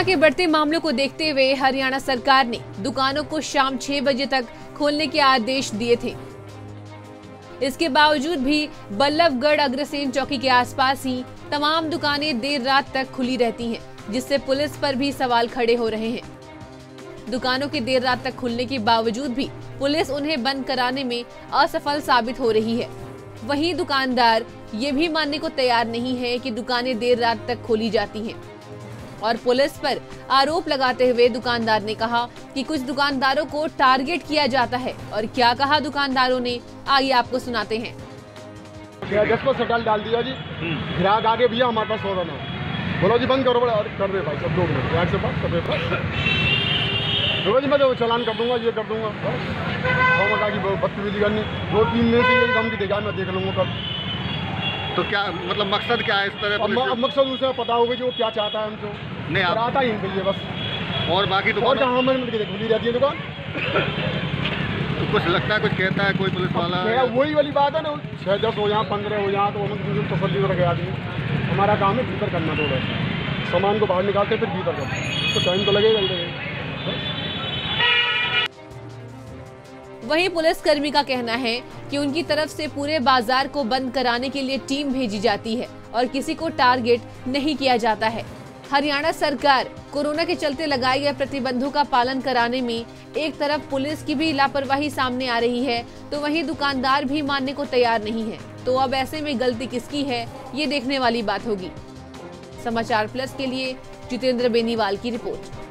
के बढ़ते मामलों को देखते हुए हरियाणा सरकार ने दुकानों को शाम 6 बजे तक खोलने के आदेश दिए थे। इसके बावजूद भी बल्लभगढ़ अग्रसेन चौकी के आसपास ही तमाम दुकानें देर रात तक खुली रहती हैं, जिससे पुलिस पर भी सवाल खड़े हो रहे हैं। दुकानों के देर रात तक खुलने के बावजूद भी पुलिस उन्हें बंद कराने में असफल साबित हो रही है। वहीं दुकानदार ये भी मानने को तैयार नहीं है कि दुकानें देर रात तक खोली जाती हैं और पुलिस पर आरोप लगाते हुए दुकानदार ने कहा कि कुछ दुकानदारों को टारगेट किया जाता है। और क्या कहा दुकानदारों ने, आइए आपको सुनाते हैं। 10 पर सटाल डाल दिया जी, ग्राहक आगे भैया हमारे पास हो रहा ना, बोलो जी बंद करो, कर दे भाई सब 2 मिनट ग्राहक से बात कर जी, मैं तो चालान कर दूंगा, ये कर दूंगा, बस की बदतमीजी करनी 2-3 में से यही धमकी देगा, मैं देख लूंगा कल। तो क्या मतलब मकसद क्या है इस तरह? अब मकसद उसे पता होगा कि वो क्या चाहता है हमसे, नहीं आता ही नहीं बस। और बाकी तो और जहाँ हमारे खुली रहती है दुकान। तो कुछ लगता है, कुछ कहता है कोई पुलिस वाला? वही वाली बात है ना, 6-10 हो यहाँ 15 हो यहाँ, तो हमें तसल्ली रखे आदमी। हमारा काम है भीतर करना, थोड़ा सामान को बाहर निकालते फिर भीतर करते, तो टाइम तो लगेगा ही लगेगा। वहीं पुलिस कर्मी का कहना है कि उनकी तरफ से पूरे बाजार को बंद कराने के लिए टीम भेजी जाती है और किसी को टारगेट नहीं किया जाता है। हरियाणा सरकार कोरोना के चलते लगाए गए प्रतिबंधों का पालन कराने में एक तरफ पुलिस की भी लापरवाही सामने आ रही है, तो वहीं दुकानदार भी मानने को तैयार नहीं है। तो अब ऐसे में गलती किसकी है, ये देखने वाली बात होगी। समाचार प्लस के लिए जितेंद्र बेनीवाल की रिपोर्ट।